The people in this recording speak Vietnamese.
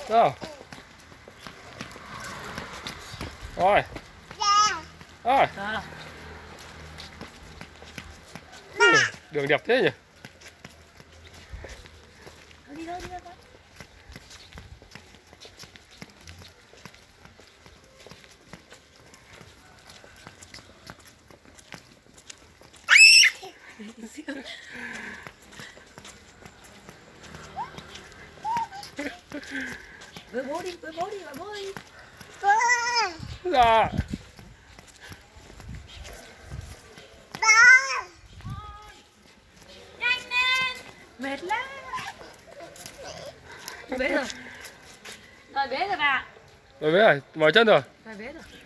Đó. Rồi. Rồi. Đường đẹp thế nhỉ. Đi thôi, đi thôi. Với bố đi, gọi bố đi. Dạ. Nhanh lên. Mệt lắm. Bế rồi. Rồi bế rồi bà. Rồi bé ơi, mỏi chân rồi. Rồi bế rồi.